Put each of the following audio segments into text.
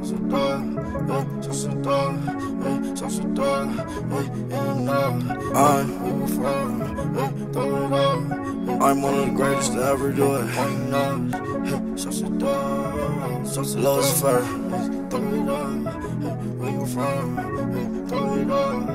I'm one of the greatest to ever do it. Lucifer. Where you from? Throw it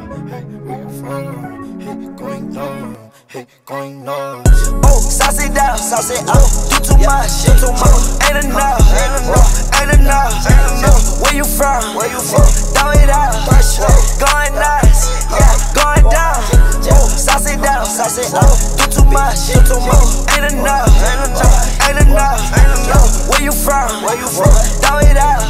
up. Where you from? Going down. Going down. Oh, sauce it down, sauce it up. Do too much, ain't enough, ain't enough. Where you from? Throw it out. Going nuts, yeah, going down. Oh, sauce it down, sauce it up. Do too much, ain't enough, ain't enough. Where you from? Throw it out.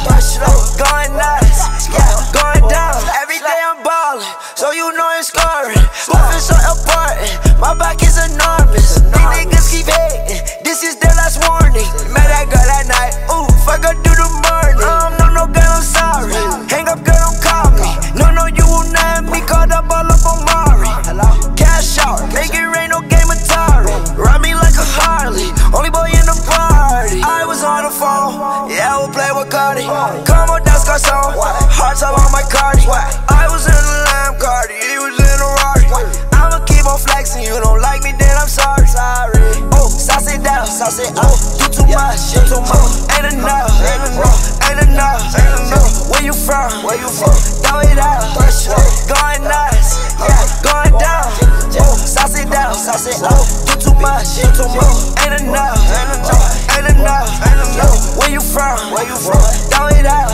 Going nuts, yeah, going down. Every day I'm ballin', so you know it's scoring. Moving so important, my back is enormous. These niggas keep hating, this is their last warning. Met that girl at night, ooh, fuck her through the morning. No, girl, I'm sorry. Hang up, girl, don't call me. No, you will not have me caught up all up on Mari. Cash out, make it rain, no game Atari. Ride me like a Harley, only boy in the party. I was on the phone, yeah, I would play with Cardi. Come on, that's Garcon, hearts all on my Cardi. I was in the Lamb Cardi, he was in a Rari. I'ma keep on flexing, you don't like me, then I'm sorry. Oh, sauce it down, sauce it up. Do too much, ain't enough, ain't enough. Where you from? Throw it out. Going nuts, yeah, going down. Oh, sauce it down, sauce it up. Do too much, ain't enough, ain't enough. Where you from? Throw it out.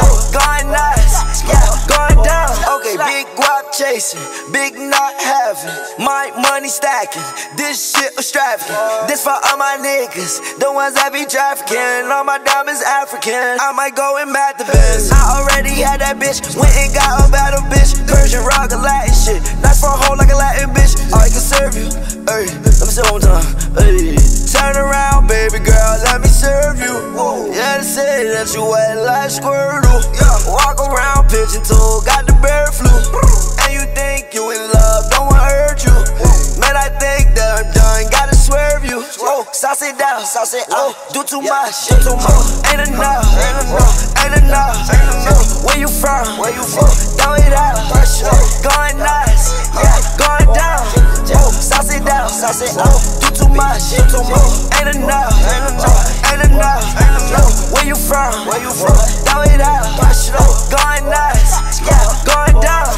Going nuts, yeah, going down. Okay, big guap chasing, big not having, my money stacking. This shit extravagant. This for all my niggas, the ones that be trafficking. All my diamonds African. I might go and mad the best. I already had that bitch, went and got a battle bitch. Persian rock, a Latin shit, nice for a hoe like a Latin bitch. I can serve you, hey, let me say it one time, hey. Turn around, baby girl, let me serve you. Yeah, they say that you wet like Squirtle. Walk around pigeon toe, got the bird flu. And you think you in love, don't wanna hurt you. Man, I think that I'm done, gotta swerve you. Oh, sauce it down, sauce it up. Do too much, ain't enough, ain't enough. Where you from? Throw it out. Going nuts, yeah, going down. Oh, sauce it down, sauce it up. Do too much, ain't enough, ain't enough. Where you from? Throw it out. Going nuts, yeah, going down.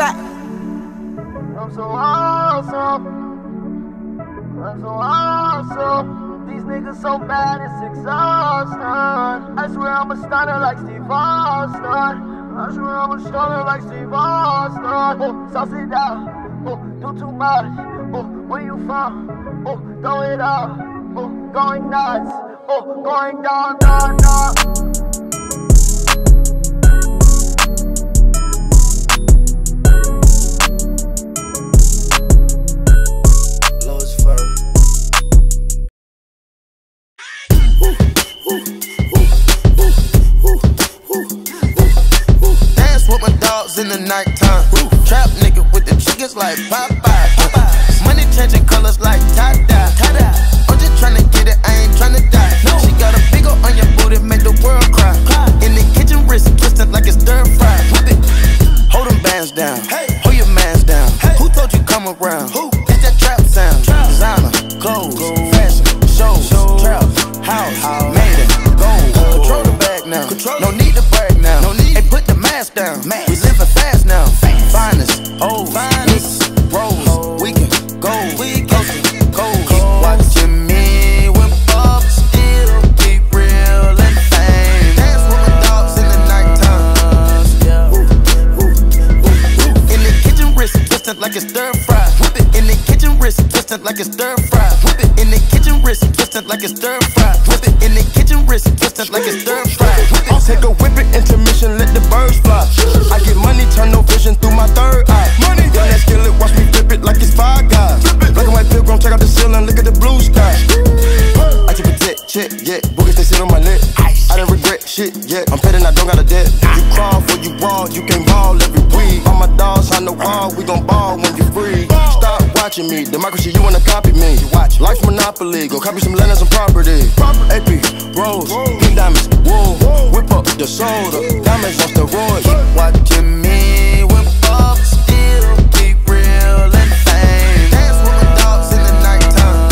I'm so awesome. These niggas so bad, it's exhausting. I swear I'm a stunner like Steve Austin. I swear I'm a stunner like Steve Austin. Oh, sauce it down. Oh, do too much. Oh, where you from? Oh, throw it up. Oh, going nuts. Oh, going down, down, down. In the nighttime, trap nigga with the chickens like Popeye. Money changing colors like tie-dye. I'm just tryna get it, I ain't tryna die. She got a big ol' on your booty, make the world cry. In the kitchen, wrist twisting like it's stir fry. Hold them bands down, hold your mans down. Who told you come around? It's that trap sound. Designer, clothes, fashion, shows, trap, house, made it, gold. Control the bag now, no need to brag now. Hey, put the mask down. We living fast now. Finest, old, finest, rose, we can go, cold. Keep watching me when Bob still be real and fame. Dance with my dogs in the nighttime. In the kitchen, wrist twisting like it's stir fry. Whip it in the kitchen, wrist twisting like it's stir fry. Whip it in the kitchen, wrist twisting like it's stir fry. Whip it in the kitchen, wrist twisting like it's stir fry. I'll take a whip it, intermission, let the birds fly. I get money, turn no vision through my third eye. Money, young that skillet, watch me flip it like it's Five Guys. Black and white pilgrim, check out the ceiling, look at the blue sky. I took a jet, yeah, boogers they sit on my lip. I didn't regret shit. shit yet. I'm petting, I don't got a debt. You crawl for you raw, you can't ball every week. All my dogs on the wall, we gon' ball when you free. Stop watching me, democracy, you wanna copy me. Life's monopoly, go copy some land and some property. AP, Rose, pink diamonds, wool. Whip up the soda, diamonds on steroids. Keep watching me whip up, still be real and fame. Dance with my dogs in the nighttime.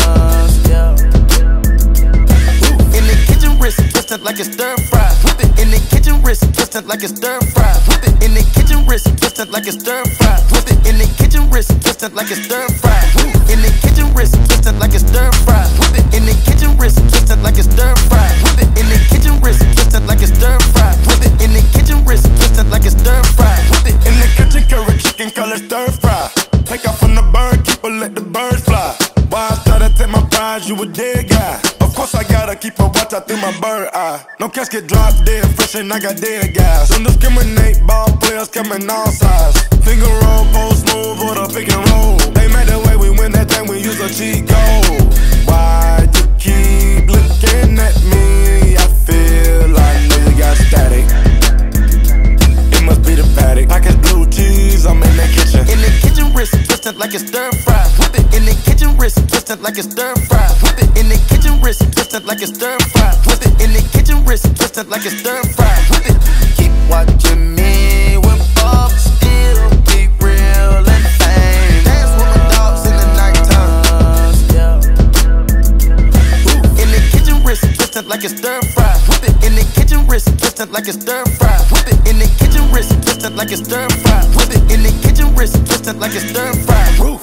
In the kitchen, wrist twisted like it's stir fry. Whip it in the kitchen, wrist twisted like it's stir fry. Whip it in the kitchen, wrist twisted like it's stir fry. Whip it in the kitchen, wrist twisted like it's stir fry. In the kitchen, wrist twisted like it's stir fry. Whip it in the kitchen, wrist twisted like it's stir fry. Whip it in the kitchen, wrist twisted like it's stir fry. Whip it in the kitchen, wrist twisted like it's stir fry. Whip it In the kitchen, curry chicken, color stir fry. Take off from the bird, keeper, let the birds fly. Why I started take my prize, you a dead guy. Of course I gotta keep a watch out through my bird eye. No casket drop dead, fresh and I got dead guys. Don't discriminate, ball players coming all sides. Finger roll, post move, or the pick and roll. They made the way we win that thing, we use a cheat code. Why you keep looking at me? I feel like nigga got static. It must be the paddock. Package blue cheese, I'm in the kitchen. in the kitchen, wrist twisted like it's stir fry. Whip it in the kitchen, wrist twisted like it's stir fry. Whip it in the kitchen, wrist twisted like it's stir fry. Whip it in the kitchen, wrist twisted like it's stir fry. Whip it. Keep watching me whip up, still be real and fame. Dance with my dogs in the nighttime. In the kitchen, wrist twisted like it's stir fry. Whip it in the kitchen, wrist twisted like it's stir fry. Whip it in the kitchen, wrist twisted like it's stir fry. Whip it in the kitchen, wrist twisted like it's stir fry. Roof.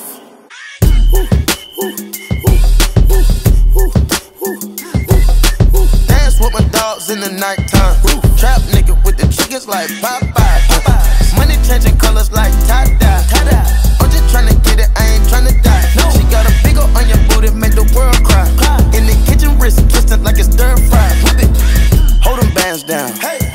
Dance with my dogs in the nighttime. Trap nigga with the chickens like Popeye. Money changing colors like tie-dye. I'm just tryna get it, I ain't tryna die. She got a big ol' on your booty, make the world cry. In the kitchen, wrist twisted like it's stir fry. Whip it. Hold them bands down.